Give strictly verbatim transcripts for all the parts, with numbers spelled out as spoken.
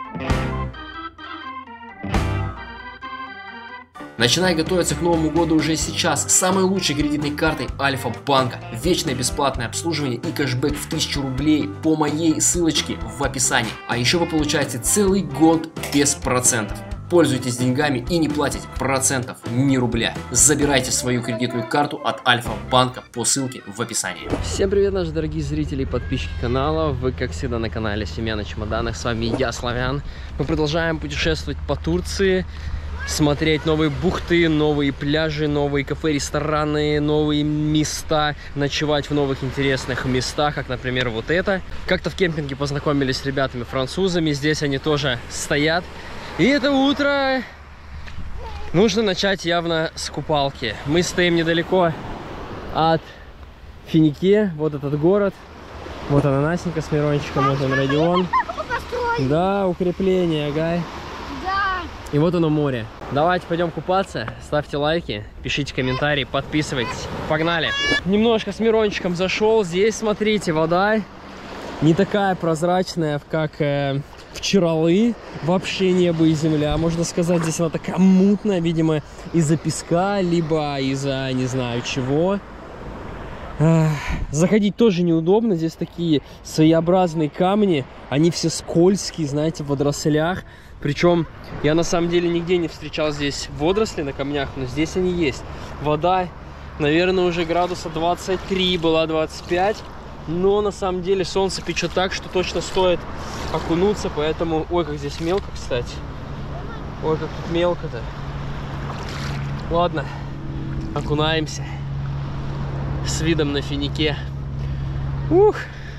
Начинай готовиться к Новому году уже сейчас с самой лучшей кредитной картой Альфа-банка. Вечное бесплатное обслуживание и кэшбэк в тысячу рублей по моей ссылочке в описании. А еще вы получаете целый год без процентов. Пользуйтесь деньгами и не платите процентов ни рубля. Забирайте свою кредитную карту от Альфа-банка по ссылке в описании. Всем привет, наши дорогие зрители и подписчики канала. Вы, как всегда, на канале Семья на чемоданах. С вами я, Славян. Мы продолжаем путешествовать по Турции. Смотреть новые бухты, новые пляжи, новые кафе, рестораны, новые места, ночевать в новых интересных местах, как, например, вот это. Как-то в кемпинге познакомились с ребятами-французами, здесь они тоже стоят. И это утро нужно начать явно с купалки. Мы стоим недалеко от Финике, вот этот город. Вот она, Настенька с Мирончиком, вот он, Родион. Да, укрепление, ага. И вот оно море. Давайте пойдем купаться. Ставьте лайки, пишите комментарии, подписывайтесь. Погнали. Немножко с Мирончиком зашел. Здесь, смотрите, вода не такая прозрачная, как э, в Чаралы. Вообще небо и земля. Можно сказать, здесь она такая мутная, видимо, из-за песка, либо из-за не знаю чего. Эх, заходить тоже неудобно. Здесь такие своеобразные камни. Они все скользкие, знаете, в водорослях. Причем я на самом деле нигде не встречал здесь водоросли на камнях, но здесь они есть. Вода, наверное, уже градуса двадцать три, была двадцать пять. Но на самом деле солнце печет так, что точно стоит окунуться. Поэтому... Ой, как здесь мелко, кстати. Ой, как тут мелко-то. Ладно, окунаемся. С видом на Финике. Ух!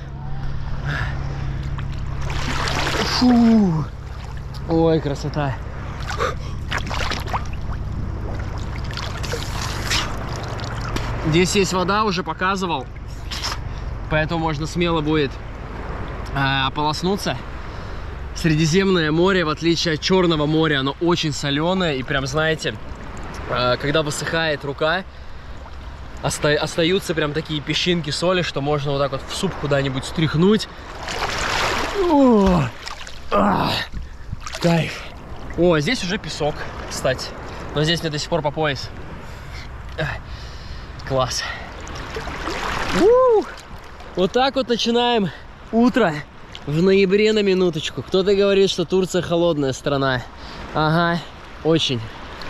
Фу! Ой, красота. Здесь есть вода, уже показывал. Поэтому можно смело будет э, ополоснуться. Средиземное море, в отличие от Черного моря, оно очень соленое. И прям, знаете, э, когда высыхает рука, оста остаются прям такие песчинки соли, что можно вот так вот в суп куда-нибудь стряхнуть. О! А! Кайф. О, здесь уже песок, кстати. Но здесь мне до сих пор по пояс. Класс. У-у-у! Вот так вот начинаем утро в ноябре на минуточку. Кто-то говорит, что Турция холодная страна. Ага, очень.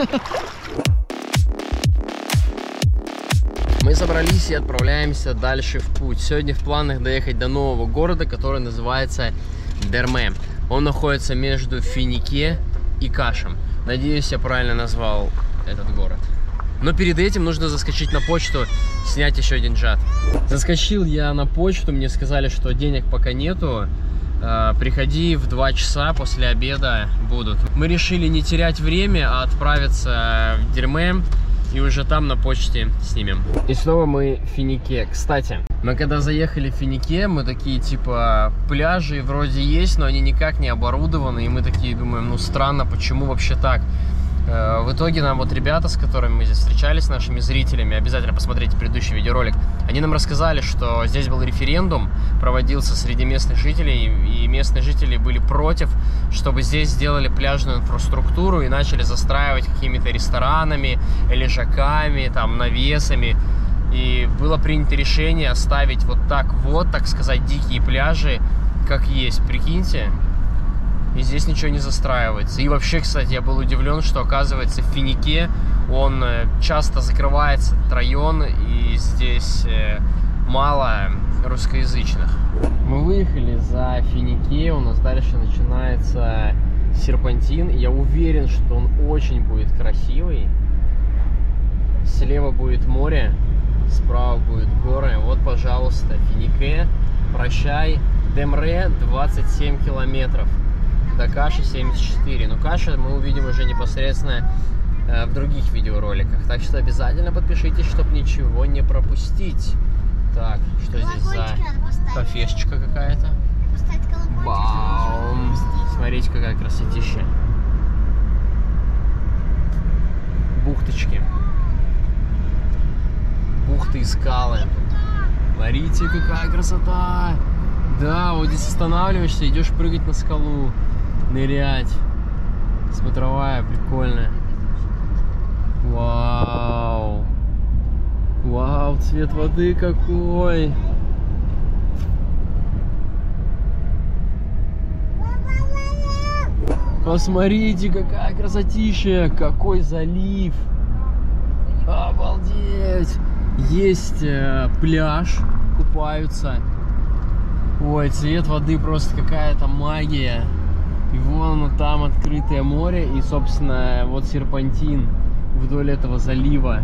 Мы собрались и отправляемся дальше в путь. Сегодня в планах доехать до нового города, который называется Дерме. Он находится между Финике и Кашем. Надеюсь, я правильно назвал этот город. Но перед этим нужно заскочить на почту, снять еще один джат. Заскочил я на почту, мне сказали, что денег пока нету. Приходи в два часа, после обеда будут. Мы решили не терять время, а отправиться в Дерме. И уже там на почте снимем. И снова мы в Финике. Кстати, мы когда заехали в Финике, мы такие, типа, пляжи вроде есть, но они никак не оборудованы. И мы такие думаем, ну странно, почему вообще так? В итоге нам вот ребята, с которыми мы здесь встречались, с нашими зрителями, обязательно посмотрите предыдущий видеоролик, они нам рассказали, что здесь был референдум, проводился среди местных жителей, и местные жители были против, чтобы здесь сделали пляжную инфраструктуру и начали застраивать какими-то ресторанами, лежаками, там, навесами. И было принято решение оставить вот так вот, так сказать, дикие пляжи, как есть, прикиньте. И здесь ничего не застраивается. И вообще, кстати, я был удивлен, что, оказывается, в Финике он часто закрывается, этот район, и здесь мало русскоязычных. Мы выехали за Финике, у нас дальше начинается серпантин. Я уверен, что он очень будет красивый. Слева будет море, справа будет горы. Вот, пожалуйста, Финике, прощай. Демре двадцать семь километров. До Каши семьдесят четыре. Но Каша мы увидим уже непосредственно э, в других видеороликах. Так что обязательно подпишитесь, чтобы ничего не пропустить. Так, что здесь за кафешечка какая-то? Баум! Смотрите, какая красотища. Бухточки. Бухты и скалы. Смотрите, какая красота! Да, вот здесь останавливаешься, идешь прыгать на скалу. нырять. Смотровая, прикольная. Вау. Вау, цвет воды какой. Посмотрите, какая красотища, какой залив. Обалдеть. Есть э, пляж, купаются. Ой, цвет воды просто какая-то магия. И вон там открытое море и, собственно, вот серпантин вдоль этого залива.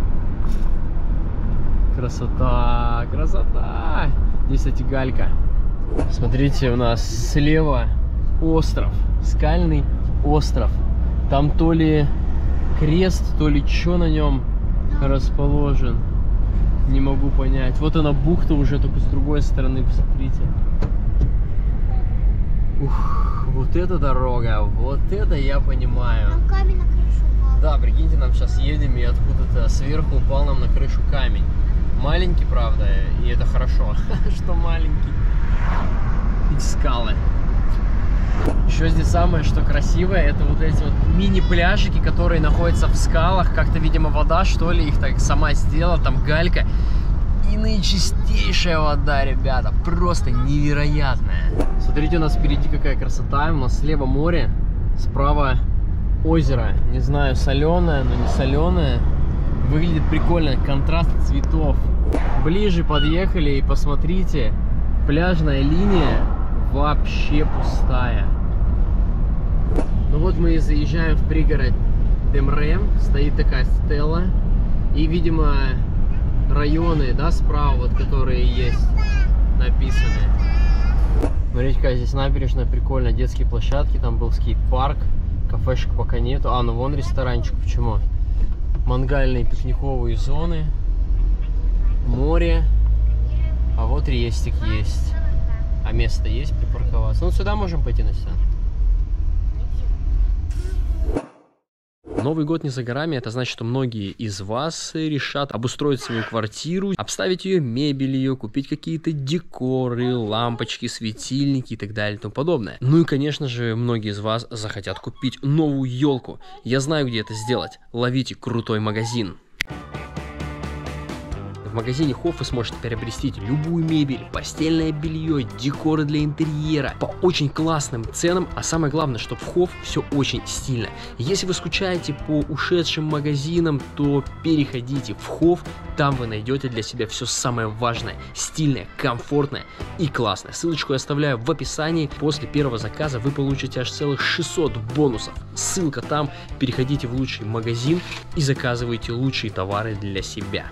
Красота, красота. Здесь, кстати, галька. Смотрите, у нас слева остров, скальный остров. Там то ли крест, то ли что на нем расположен. Не могу понять. Вот она бухта уже, только с другой стороны, посмотрите. Ух, вот эта дорога, вот это я понимаю. Там камень на крышу упал. Да, прикиньте, нам сейчас едем, и откуда-то сверху упал нам на крышу камень. Маленький, правда, и это хорошо, что маленький. Эти скалы. Еще здесь самое, что красивое, это вот эти вот мини-пляжики, которые находятся в скалах. Как-то, видимо, вода, что ли, их так сама сделала, там галька. И наичистейшая вода, ребята, просто невероятная. Смотрите, у нас впереди какая красота. У нас слева море, справа озеро. Не знаю, соленое, но не соленое. Выглядит прикольно, контраст цветов. Ближе подъехали и посмотрите, пляжная линия вообще пустая. Ну вот мы и заезжаем в пригород Демре, стоит такая стела. И, видимо, районы, да, справа, вот, которые есть, написаны. Смотрите, какая здесь набережная, прикольно, детские площадки, там был скейт-парк, кафешек пока нету. А, ну вон ресторанчик, почему? Мангальные пикниковые зоны, море, а вот рестик есть. А место есть припарковаться? Ну, сюда можем пойти, Настя. Новый год не за горами, это значит, что многие из вас решат обустроить свою квартиру, обставить ее мебелью, купить какие-то декоры, лампочки, светильники и так далее и тому подобное. Ну и, конечно же, многие из вас захотят купить новую елку. Я знаю, где это сделать. Ловите крутой магазин. В магазине Хофф вы сможете приобрести любую мебель, постельное белье, декоры для интерьера по очень классным ценам, а самое главное, что в Хофф все очень стильно. Если вы скучаете по ушедшим магазинам, то переходите в Хофф, там вы найдете для себя все самое важное, стильное, комфортное и классное. Ссылочку я оставляю в описании. После первого заказа вы получите аж целых шестьсот бонусов. Ссылка там, переходите в лучший магазин и заказывайте лучшие товары для себя.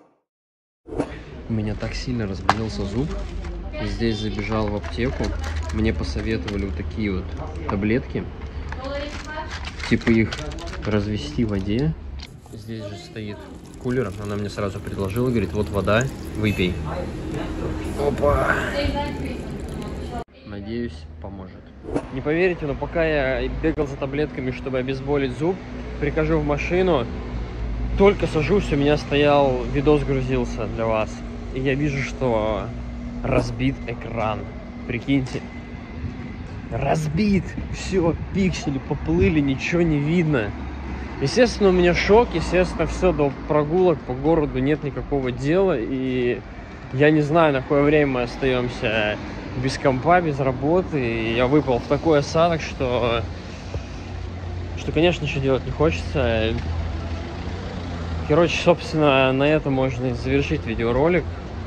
У меня так сильно разболелся зуб. Здесь забежал в аптеку. Мне посоветовали вот такие вот таблетки. Типа их развести в воде. Здесь же стоит кулер. Она мне сразу предложила. Говорит, вот вода, выпей. Опа! Надеюсь, поможет. Не поверите, но пока я бегал за таблетками, чтобы обезболить зуб, прихожу в машину, только сажусь, у меня стоял, видос грузился для вас. И я вижу, что разбит экран. Прикиньте. Разбит. Все, пиксели поплыли, ничего не видно. Естественно, у меня шок. Естественно, все, до прогулок по городу нет никакого дела. И я не знаю, на какое время мы остаемся без компа, без работы. И я выпал в такой осадок, что, что, конечно, ничего делать не хочется. Короче, собственно, на этом можно завершить видеоролик.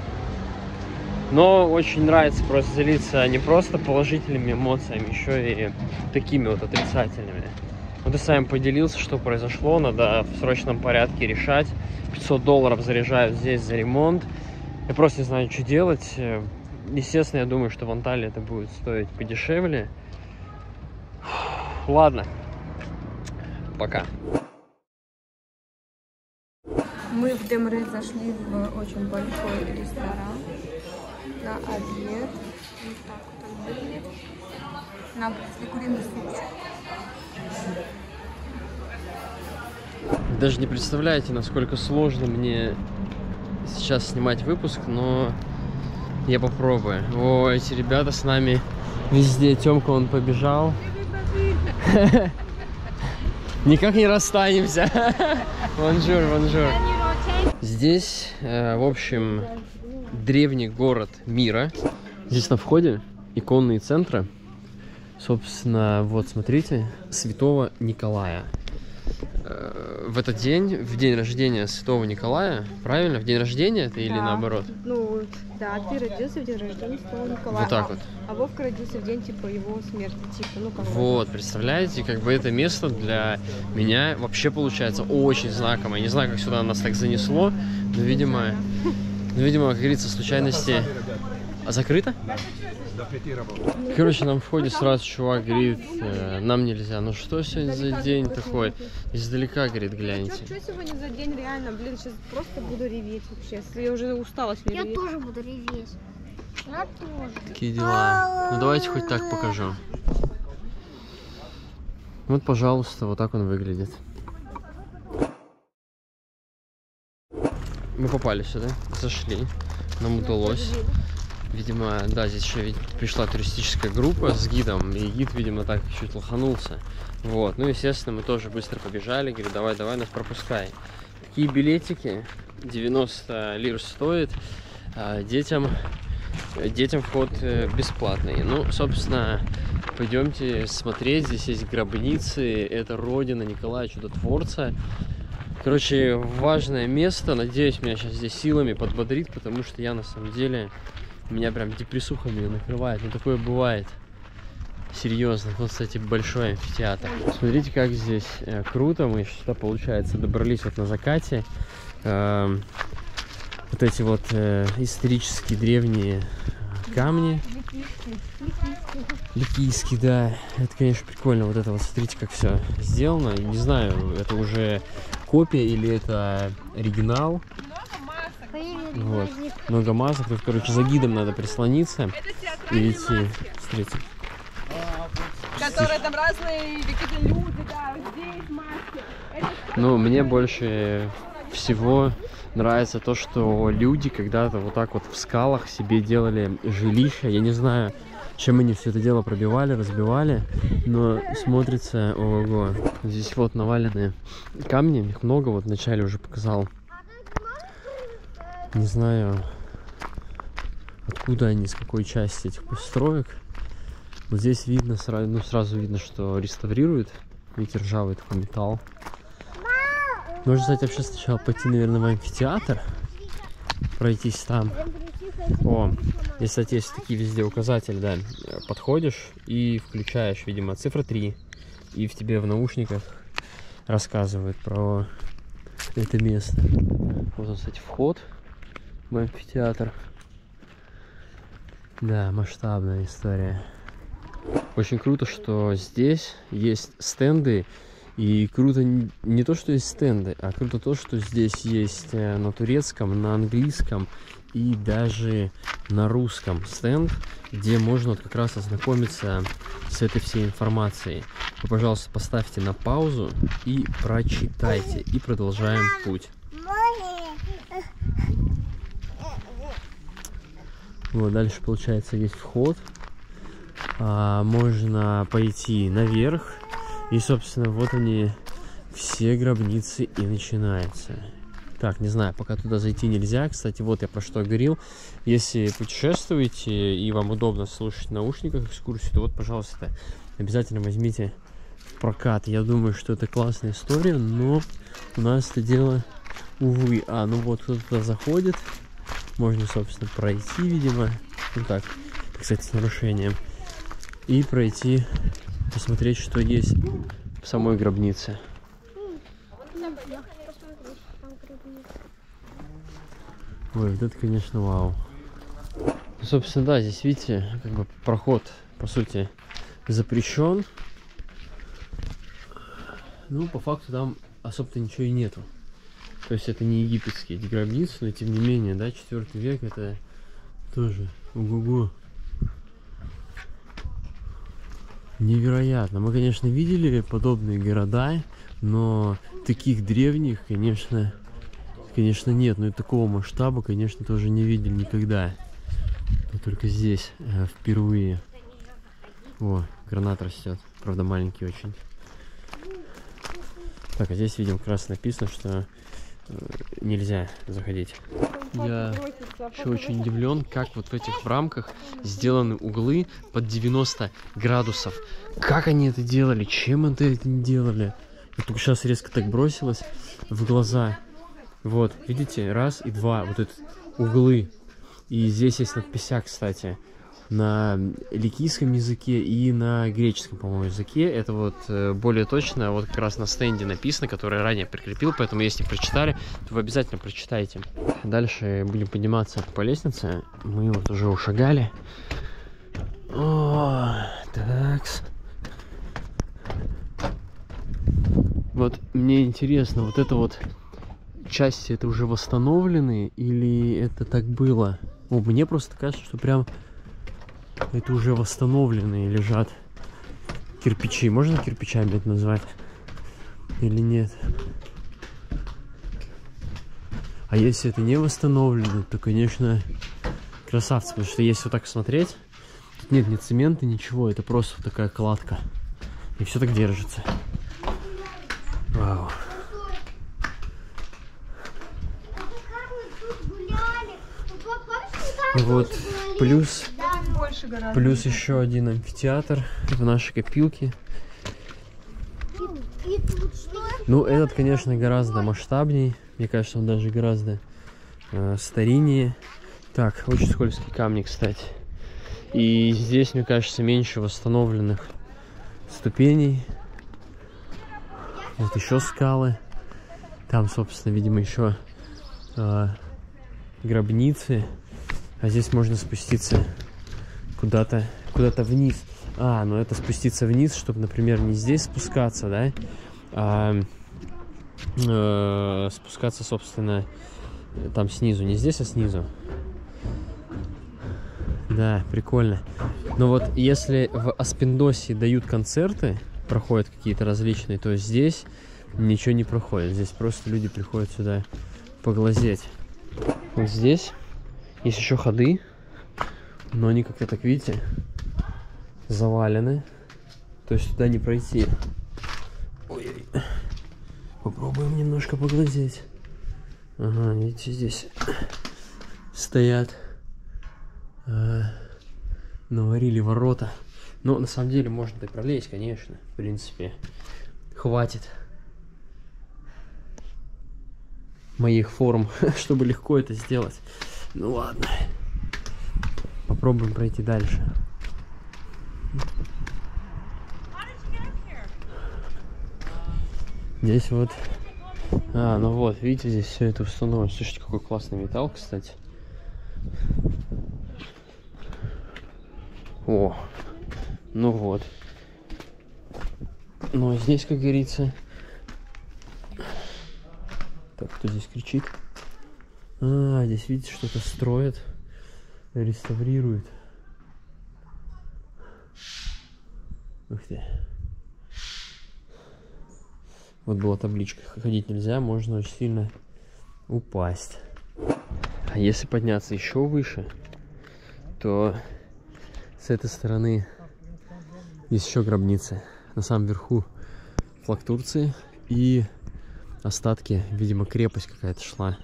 Но очень нравится просто делиться не просто положительными эмоциями, еще и такими вот отрицательными. Вот я с вами поделился, что произошло, надо в срочном порядке решать. пятьсот долларов заряжают здесь за ремонт. Я просто не знаю, что делать. Естественно, я думаю, что в Анталии это будет стоить подешевле. Ладно, пока. Мы в Демре зашли в очень большой ресторан на обед. Вот так вот он выглядит. Нам принесли куриный супчик. Даже не представляете, насколько сложно мне сейчас снимать выпуск, но я попробую. О, эти ребята с нами везде. Тёмка, он побежал. Никак не расстанемся. Бонжур, бонжур. Здесь, в общем, древний город мира. Здесь на входе иконные центры. Собственно, вот смотрите, Святого Николая. В этот день, в день рождения Святого Николая, правильно? В день рождения это или да. наоборот? Ну, да, ты родился в день рождения Святого Николая. Вот так а, вот. А Вовка родился в день, типа, его смерти. Типа, ну, как вот, представляете, как бы это место для меня вообще получается очень знаковое. Не знаю, как сюда нас так занесло, но, видимо, но, видимо, как говорится, случайности... А закрыто? Короче, нам в входе сразу чувак говорит, э, нам нельзя. Ну что сегодня за день такой? Издалека, говорит, гляньте. Что, что сегодня за день, реально? Блин, сейчас просто буду реветь вообще. Я уже устала с ней Я реветь. тоже буду реветь. Я тоже. Такие дела. Ну давайте хоть так покажу. Вот, пожалуйста, вот так он выглядит. Мы попали сюда, зашли, нам удалось. Видимо, да, здесь еще пришла туристическая группа с гидом, и гид, видимо, так чуть лоханулся. Вот, ну, естественно, мы тоже быстро побежали, говорю, давай, давай, нас пропускай. Такие билетики, девяносто лир стоит, а детям, детям вход бесплатный. Ну, собственно, пойдемте смотреть, здесь есть гробницы, это родина Николая Чудотворца. Короче, важное место, надеюсь, меня сейчас здесь силами подбодрит, потому что я, на самом деле... Меня прям депрессуха меня накрывает, но такое бывает. Серьезно. Вот, кстати, большой амфитеатр. Смотрите, как здесь э, круто. Мы сюда, получается, добрались вот на закате. Э, вот эти вот э, исторические древние камни. Ликийские, да. Это, конечно, прикольно. Вот это вот, смотрите, как все сделано. Не знаю, это уже копия или это оригинал. Вот. Много масок. Тут, короче, за гидом надо прислониться и идти. Смотрите. Которые там разные какие-то люди, да, здесь маски. Ну, мне больше всего нравится то, что люди когда-то вот так вот в скалах себе делали жилища. Я не знаю, чем они все это дело пробивали, разбивали, но смотрится, ого-го. Здесь вот навалены камни, их много, вот вначале уже показал. Не знаю, откуда они, с какой части этих построек. Вот здесь видно, сразу, ну, сразу видно, что реставрируют. Видите, ржавый такой металл. Можно, кстати, вообще сначала пойти, наверное, в амфитеатр. Пройтись там. О, здесь, кстати, есть такие везде указатели, да. Подходишь и включаешь, видимо, цифра три. И в тебе в наушниках рассказывают про это место. Вот он, кстати, вход в амфитеатр. Да, масштабная история. Очень круто, что здесь есть стенды. И круто не то, что есть стенды, а круто то, что здесь есть на турецком, на английском и даже на русском стенд, где можно вот как раз ознакомиться с этой всей информацией. Вы, пожалуйста, поставьте на паузу и прочитайте. И продолжаем путь. Вот, дальше, получается, есть вход. А, можно пойти наверх. И, собственно, вот они, все гробницы и начинаются. Так, не знаю, пока туда зайти нельзя. Кстати, вот я про что говорил. Если путешествуете и вам удобно слушать в наушниках экскурсию, то вот, пожалуйста, обязательно возьмите в прокат. Я думаю, что это классная история, но у нас это дело, увы. А, ну вот, кто туда заходит. Можно, собственно, пройти, видимо. Ну так, кстати, с нарушением. И пройти, посмотреть, что есть в самой гробнице. Ой, вот это, конечно, вау. Ну, собственно, да, здесь, видите, как бы проход, по сути, запрещен. Ну, по факту там особо-то ничего и нету. То есть это не египетские эти гробницы, но тем не менее, да, четвёртый век, это тоже ого-го. Невероятно. Мы, конечно, видели подобные города, но таких древних, конечно, конечно, нет. Но и такого масштаба, конечно, тоже не видели никогда. Но только здесь э, впервые. О, гранат растет. Правда, маленький очень. Так, а здесь, видим, как раз написано, что нельзя заходить. Я еще очень удивлен, как вот в этих рамках сделаны углы под девяносто градусов. Как они это делали? Чем это это не делали? Вот только сейчас резко так бросилось в глаза. Вот, видите, раз и два, вот это углы. И здесь есть надпися, кстати, на ликийском языке и на греческом, по-моему, языке. Это вот э, более точно вот как раз на стенде написано, который я ранее прикрепил, поэтому если прочитали, то вы обязательно прочитайте. Дальше будем подниматься по лестнице. Мы вот уже ушагали. О, такс. Вот мне интересно, вот это вот части это уже восстановлены или это так было? О, мне просто кажется, что прям это уже восстановленные лежат кирпичи. Можно кирпичами это назвать? Или нет? А если это не восстановлено, то, конечно, красавцы. Потому что если вот так смотреть, тут нет ни цемента, ничего. Это просто вот такая кладка. И все так держится. Вау. Вот, плюс, плюс еще один амфитеатр в нашей копилке. Ну, этот, конечно, гораздо масштабней. Мне кажется, он даже гораздо э, стариннее. Так, очень скользкие камни, кстати. И здесь, мне кажется, меньше восстановленных ступеней. Вот еще скалы. Там, собственно, видимо, еще э, гробницы. А здесь можно спуститься куда-то куда-то вниз. А, ну это спуститься вниз, чтобы, например, не здесь спускаться, да, а э, спускаться, собственно, там снизу. Не здесь, а снизу. Да, прикольно. Но вот если в Аспендосе дают концерты, проходят какие-то различные, то здесь ничего не проходит. Здесь просто люди приходят сюда поглазеть. Вот здесь есть еще ходы, но они как-то так, видите, завалены. То есть туда не пройти. Ой-ой. Попробуем немножко поглазеть. Ага, видите, здесь стоят, э, наварили ворота. Но на самом деле можно так пролезть, конечно. В принципе, хватит моих форм, чтобы легко это сделать. Ну ладно. Попробуем пройти дальше. Здесь вот... А, ну вот, видите, здесь все это установлено. Слушайте, какой классный металл, кстати. О, ну вот. Ну, а здесь, как говорится... Так, кто здесь кричит? А, здесь, видите, что-то строят, реставрируют. Ух ты. Вот была табличка. Ходить нельзя, можно очень сильно упасть. А если подняться еще выше, то с этой стороны есть еще гробницы. На самом верху флаг Турции и остатки, видимо, крепость какая-то шла.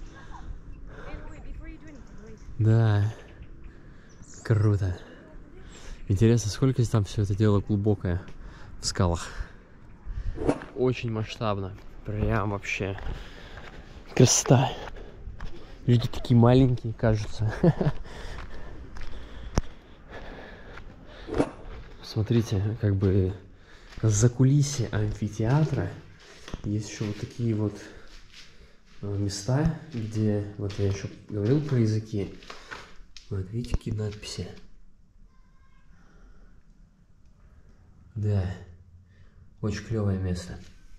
Да, круто. Интересно, сколько здесь там все это дело глубокое в скалах. Очень масштабно. Прям вообще красота. Люди такие маленькие, кажутся. Смотрите, как бы за кулисье амфитеатра есть еще вот такие вот места, где, вот я еще говорил про языки. Вот видите, какие надписи. Да, очень клевое место.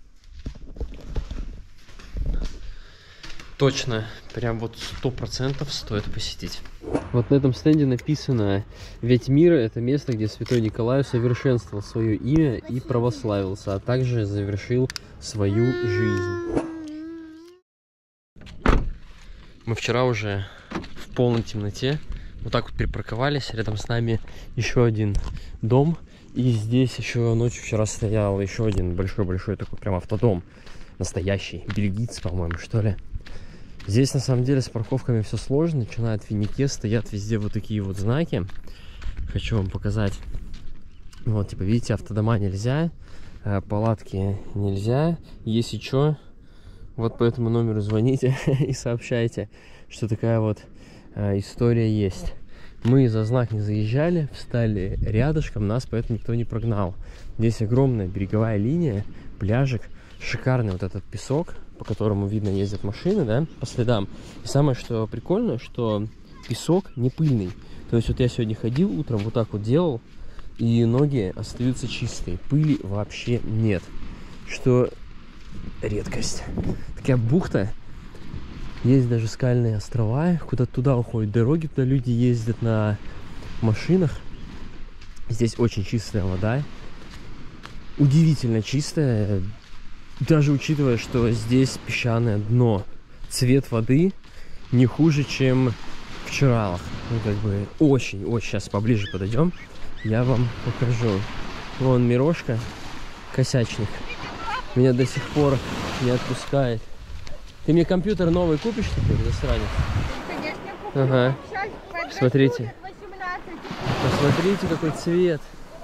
Точно, прям вот сто процентов стоит посетить. Вот на этом стенде написано: ведь мира — это место, где святой Николай усовершенствовал свое имя и православился, а также завершил свою жизнь. Мы вчера уже в полной темноте Вот так вот припарковались. Рядом с нами еще один дом. И здесь еще ночью вчера стоял еще один большой-большой такой прям автодом. Настоящий. Бельгиец, по-моему, что ли. Здесь на самом деле с парковками все сложно. Начиная от Финике, стоят везде вот такие вот знаки. Хочу вам показать. Вот, типа, видите, автодома нельзя. Палатки нельзя. Если что, вот по этому номеру звоните и сообщайте, что такая вот э, история есть. Мы за знак не заезжали, встали рядышком, нас поэтому никто не прогнал. Здесь огромная береговая линия, пляжик, шикарный вот этот песок, по которому видно ездят машины, да, по следам. И самое, что прикольно, что песок не пыльный. То есть вот я сегодня ходил утром, вот так вот делал, и ноги остаются чистые, пыли вообще нет, что редкость. Такая бухта, есть даже скальные острова, куда туда уходят дороги, туда люди ездят на машинах. Здесь очень чистая вода, удивительно чистая, даже учитывая, что здесь песчаное дно. Цвет воды не хуже, чем в Чуралах. Ну, как бы очень-очень, сейчас поближе подойдем. Я вам покажу. Вон Мирошка, косячник. Меня до сих пор не отпускает. Ты мне компьютер новый купишь теперь, засранец? Конечно, куплю. Ага. Сейчас Смотрите. восемнадцать. Посмотрите, какой цвет.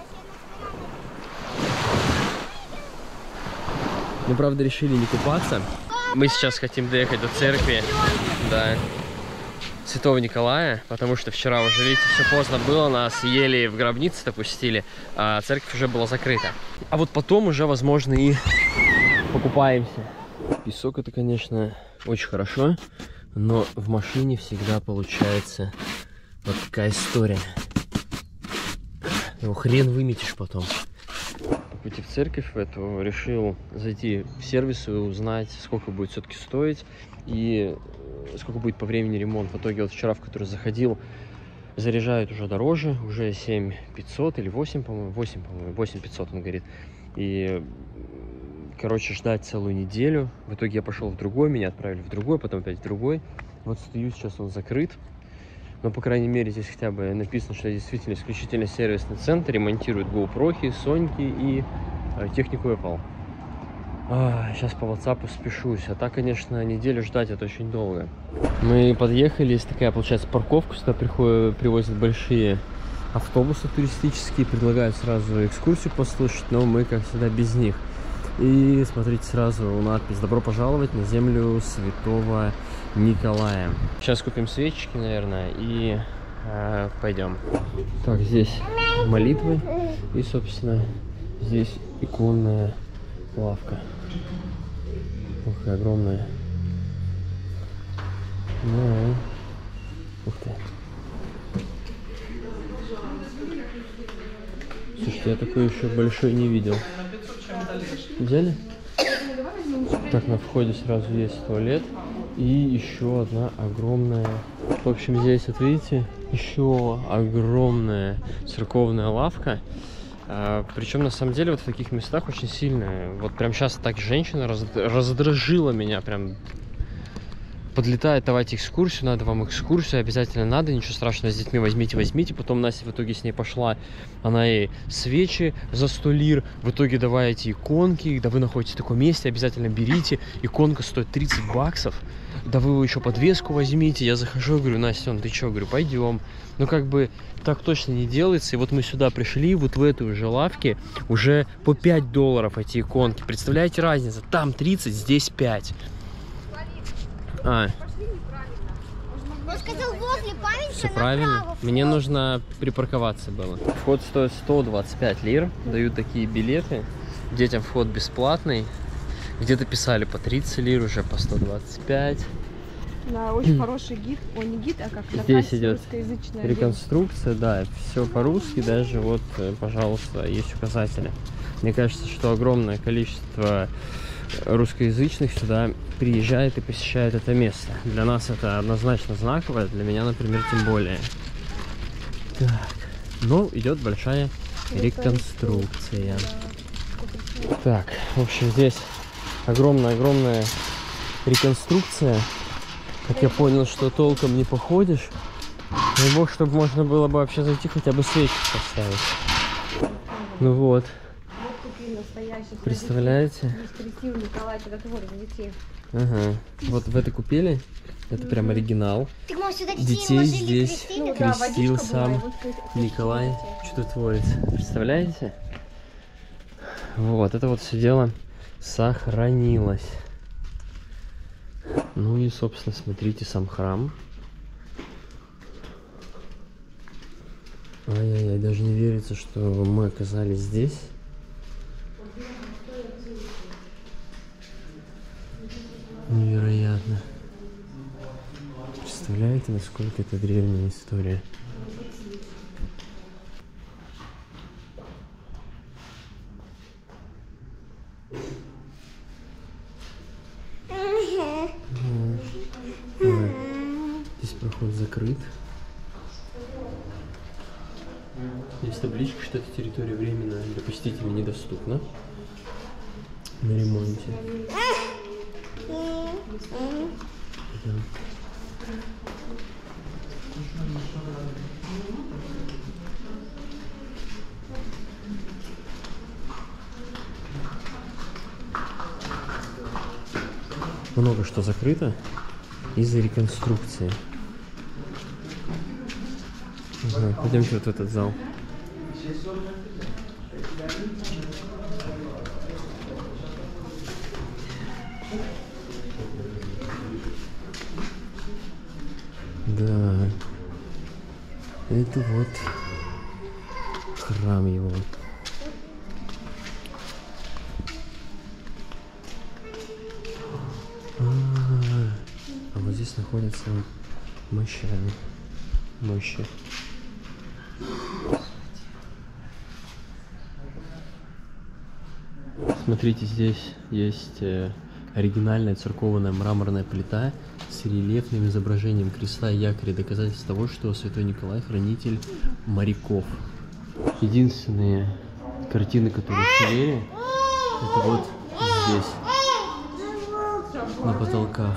Мы, правда, решили не купаться. Мы сейчас хотим доехать до церкви. Да. Святого Николая, потому что вчера уже, видите, все поздно было, нас еле в гробнице допустили, а церковь уже была закрыта. А вот потом уже, возможно, и покупаемся. Песок — это, конечно, очень хорошо, но в машине всегда получается вот такая история. Его хрен выметишь потом. По пути в церковь в эту решил зайти в сервис и узнать, сколько будет все-таки стоить и сколько будет по времени ремонт. В итоге вот вчера, в который заходил, заряжают уже дороже, уже семь пятьсот или восемь, по-моему, восемь, по-моему, восемь пятьсот он говорит. И, короче, ждать целую неделю. В итоге я пошел в другой, меня отправили в другой, потом опять в другой. Вот стою, сейчас он закрыт. Но, по крайней мере, здесь хотя бы написано, что действительно исключительно сервисный центр, ремонтируют GoPro, Соньки и э, технику Apple. А, сейчас по WhatsApp спешусь. А так, конечно, неделю ждать это очень долго. Мы подъехали, есть такая, получается, парковка, сюда приходят, привозят большие автобусы туристические, предлагают сразу экскурсию послушать, но мы, как всегда, без них. И смотрите, сразу надпись «Добро пожаловать на землю Святого Николая». Сейчас купим свечки, наверное, и э, пойдем. Так, здесь молитвы и, собственно, здесь иконная лавка. Ух, какая огромная. Ну, ух ты. Слушайте, я такой еще большой не видел. Взяли? Так, на входе сразу есть туалет. И еще одна огромная. В общем, здесь, вот видите, еще огромная церковная лавка. А, причем, на самом деле, вот в таких местах очень сильно. Вот прям сейчас так женщина раз, раздражила меня. Прям подлетает, давайте экскурсию, надо вам экскурсию, обязательно надо, ничего страшного, с детьми возьмите, возьмите. Потом Настя в итоге с ней пошла, она ей свечи за сто лир, в итоге давай эти иконки, да вы находитесь в таком месте, обязательно берите, иконка стоит тридцать баксов, да вы еще подвеску возьмите. Я захожу и говорю: Настя, ты что? Говорю, пойдем. Ну как бы так точно не делается. И вот мы сюда пришли, вот в эту же лавке уже по пять долларов эти иконки. Представляете разницу? Там тридцать, здесь пять. А. Он сказал, возле памятника Все правильно. направо. Мне нужно припарковаться было. Вход стоит сто двадцать пять лир. Дают такие билеты. Детям вход бесплатный. Где-то писали по тридцать лир, уже по сто двадцать пять. Да, очень хороший гид. О, не гид, а как Здесь идет русскоязычная реконструкция, да, все по-русски, даже вот, пожалуйста, есть указатели. Мне кажется, что огромное количество русскоязычных сюда приезжает и посещает это место. Для нас это однозначно знаковое, для меня, например, тем более. Так, ну, идет большая реконструкция. Так, в общем, здесь огромная-огромная реконструкция. Как я понял, что толком не походишь. Дай бог, чтобы можно было бы вообще зайти, хотя бы свечи поставить. Ну вот. Представляете? Ага. Вот в этой купели, это прям оригинал. Так, может, сюда Детей здесь крестили? крестил сам Николай Чудотворец. Представляете? Вот, это вот все дело сохранилось. Ну и, собственно, смотрите сам храм. Ай-яй-яй, даже не верится, что мы оказались здесь. Невероятно. Представляете, насколько это древняя история? Здесь проход закрыт. Здесь табличка, что эта территория временно для посетителей недоступна. На ремонте. Да. Много что закрыто из-за реконструкции. Ага, пойдемте вот в этот зал. Да, это вот храм его. А, -а, -а. а вот здесь находятся мощами. Мощи. Смотрите, здесь есть э, оригинальная церковная мраморная плита с рельефным изображением креста и якоря, доказательство того, что святой Николай хранитель моряков. Единственные картины, которые уцелели, это вот здесь, на потолках.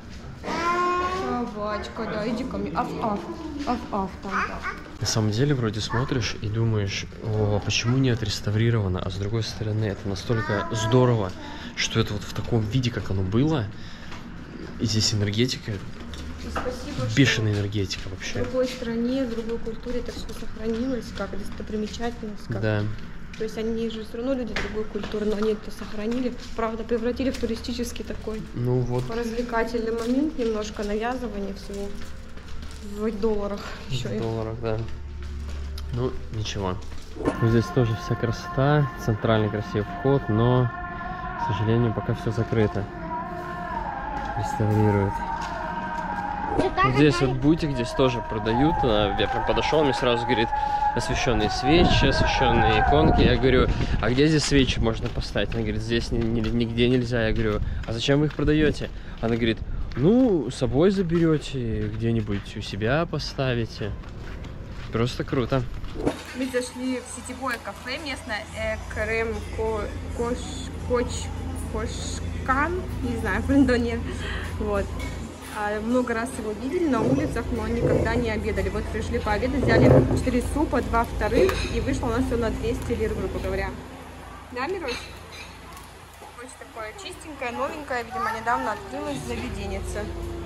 Собачка, да, иди ко мне. Аф-аф. Аф-аф там. На самом деле, вроде смотришь и думаешь, о, почему не отреставрировано, а с другой стороны, это настолько здорово, что это вот в таком виде, как оно было, и здесь энергетика, Спасибо, бешеная энергетика вообще. В другой стране, в другой культуре это все сохранилось, как достопримечательность. Как... Да. То есть они же все равно люди другой культуры, но они это сохранили, правда, превратили в туристический такой Ну вот. развлекательный момент, немножко навязывания всего в долларах. Еще В и. долларах, да. Ну, ничего. Здесь тоже вся красота, центральный красивый вход, но, к сожалению, пока все закрыто. Реставрируют. Здесь вот бутик, здесь тоже продают. Я прям подошел, мне сразу говорит, освещенные свечи, освещенные иконки. Я говорю, а где здесь свечи можно поставить? Она говорит, здесь нигде нельзя. Я говорю, а зачем вы их продаете? Она говорит, ну, с собой заберете, где-нибудь у себя поставите. Просто круто. Мы зашли в сетевое кафе местное, э, Крем Кош Коч Кошкан, не знаю, френдонер. Вот. А, много раз его видели на улицах, но никогда не обедали. Вот пришли пообедать, взяли четыре супа, два вторых, и вышло у нас все на двести лир, грубо говоря. Да, Мирусь? Очень такое чистенькое, новенькое, видимо, недавно открылось заведенница.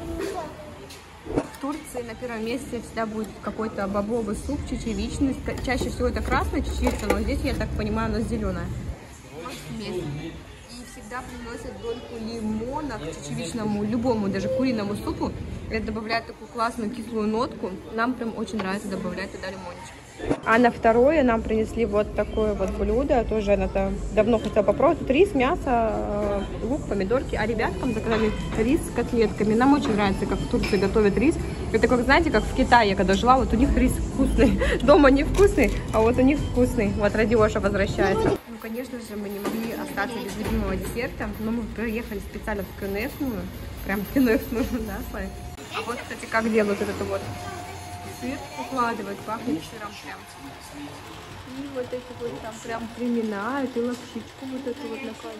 В Турции на первом месте всегда будет какой-то бобовый суп, чечевичный. Чаще всего это красная чечевица, но здесь, я так понимаю, она зеленая. Вот смесь. И всегда приносят дольку лимона к чечевичному, любому, даже куриному супу. Это добавляет такую классную кислую нотку. Нам прям очень нравится добавлять туда лимончик. А на второе нам принесли вот такое вот блюдо. Тоже она давно хотела попробовать. Тут рис, мясо, лук, помидорки. А ребяткам заказали рис с котлетками. Нам очень нравится, как в Турции готовят рис. Это как, знаете, как в Китае, когда жила, вот у них рис вкусный. Дома не вкусный, а вот у них вкусный. Вот Радиоша возвращается. Ну, конечно же, мы не могли остаться без любимого десерта. Но мы приехали специально в кюнефную. Прям в кюнефную, да, Славик? А вот, кстати, как делают этот вот сыр, укладывают, пахнет сыром прям. И вот эти вот там прям приминают, и лапшичку вот эту вот накладывают.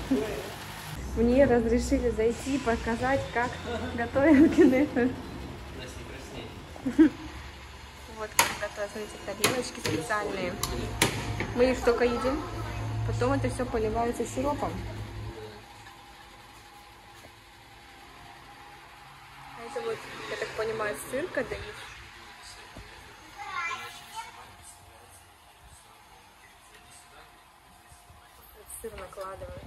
Мне разрешили зайти, показать, как готовим кенефе. Вот как готовят, смотрите, тарелочки специальные. Мы их только едим, потом это все поливается сиропом. Это вот, я так понимаю, сырка дают. Сыр накладывают.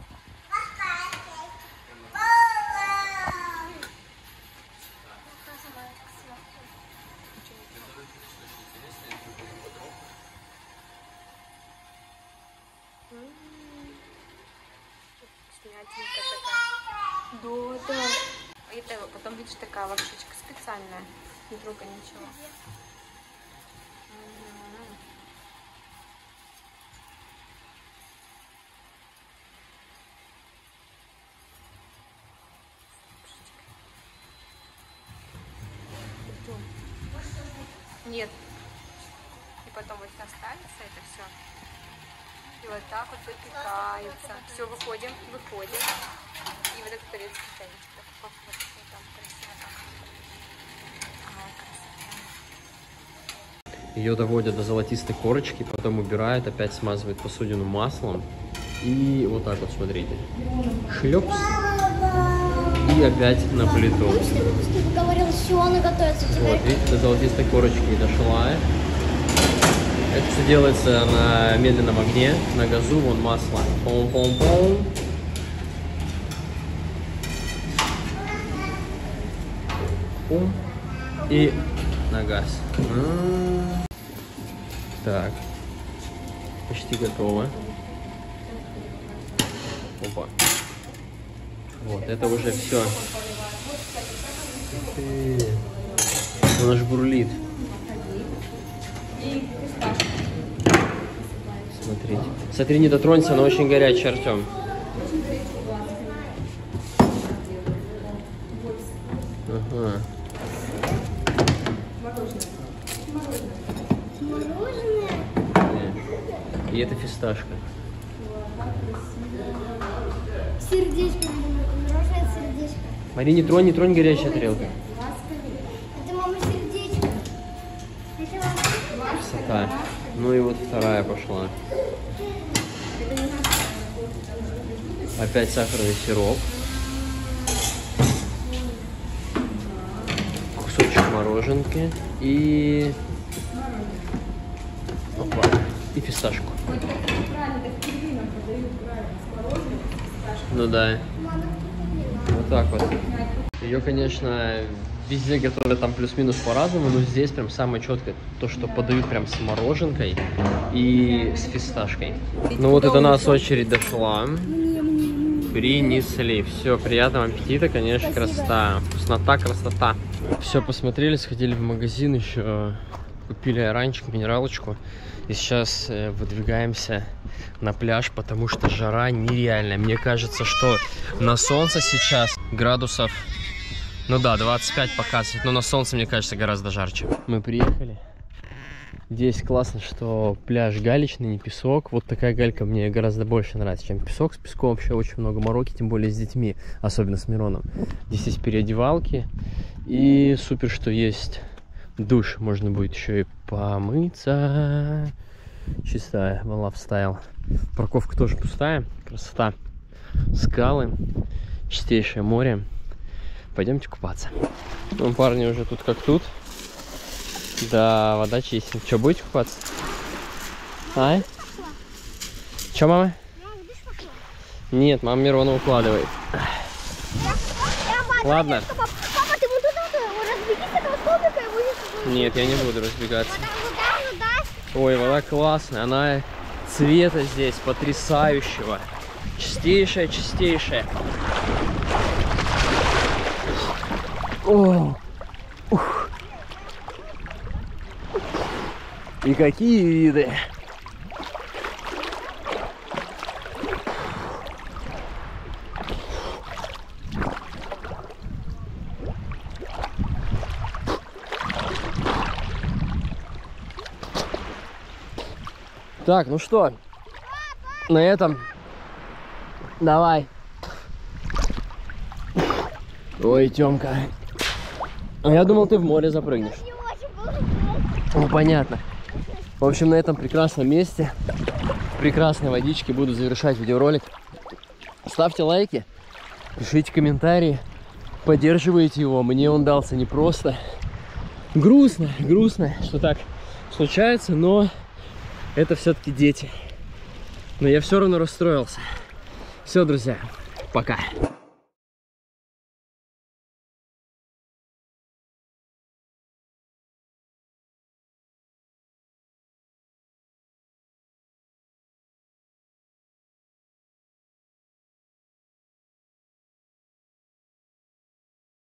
Вкуснятинка такая. Да, да. Это потом, видишь, такая лапшичка специальная. Не трогай ничего. Нет. И потом вот останется это все. И вот так вот выпекается. Все, выходим, выходим. И вот этот турецкий чайничек. Вот там красиво. Ее доводят до золотистой корочки, потом убирают, опять смазывают посудину маслом. И вот так вот, смотрите. Шлепс. И опять на плиту. Говорил, все, она готовится. Вот, видите, до золотистой корочки не дошла. Это все делается на медленном огне, на газу, вон масло. Пом-пом-пом. Пум. И на газ. А-а-а. Так. Почти готово. Опа. Вот, это уже все. Он аж бурлит. Смотрите. Смотри, не дотронься, но очень горячий, Артем. Ага. И это фисташка. Сердечко, мороженое сердечко. Мари, не тронь, не тронь горячая тарелка. Это мама сердечко. Красота. Ну и вот вторая пошла. Опять сахарный сироп. Кусочек мороженки. И... Опа. И фисташку. Ну да. Вот так вот. Ее, конечно, везде готовят там плюс-минус по-разному, но здесь прям самое четкое то, что подают прям с мороженкой и с фисташкой. Ну вот это у нас очередь дошла. Принесли. Все, приятного аппетита, конечно, красота. Вкуснота, красота. Все, посмотрели, сходили в магазин, еще купили айранчик, минералочку. И сейчас э, выдвигаемся на пляж, потому что жара нереальная. Мне кажется, что на солнце сейчас градусов, ну да, двадцать пять показывает, но на солнце, мне кажется, гораздо жарче. Мы приехали. Здесь классно, что пляж галечный, не песок. Вот такая галька мне гораздо больше нравится, чем песок. С песком вообще очень много мороки, тем более с детьми, особенно с Мироном. Здесь есть переодевалки. И супер, что есть душ. Можно будет еще и помыться. Чистая, лайфстайл. Парковка тоже пустая. Красота. Скалы. Чистейшее море. Пойдемте купаться. Ну, парни уже тут как тут. Да, вода чистит. Что, будете купаться? А? Че, мама? Нет, мама Мирона укладывает. Ладно. Папа, ты вот туда разбегись этого столбика и будешь... Нет, я не буду разбегаться. Ой, вода классная. Она цвета здесь потрясающего. Чистейшая, чистейшая. О! Ух. И какие виды! Так, ну что, на этом Давай. Ой, Тёмка. А я думал, ты в море запрыгнешь. Не очень было просто. Ну, понятно. В общем, на этом прекрасном месте, в прекрасной водичке буду завершать видеоролик. Ставьте лайки, пишите комментарии, поддерживайте его. Мне он дался непросто. Грустно, грустно, что так случается, но это все-таки дети. Но я все равно расстроился. Все, друзья, пока.